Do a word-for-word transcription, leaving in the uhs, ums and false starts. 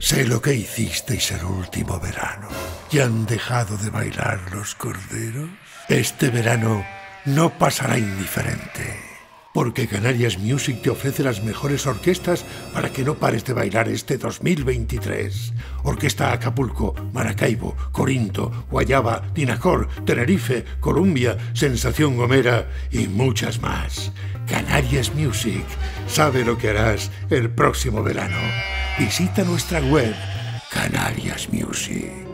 Sé lo que hicisteis el último verano. ¿Ya han dejado de bailar los corderos? Este verano no pasará indiferente, porque Canarias Music te ofrece las mejores orquestas para que no pares de bailar este dos mil veintitrés. Orquesta Acapulco, Maracaibo, Corinto, Guayaba, Dinacor, Tenerife, Columbia, Sensación Gomera y muchas más. Canarias Music sabe lo que harás el próximo verano. Visita nuestra web, Canarias Music.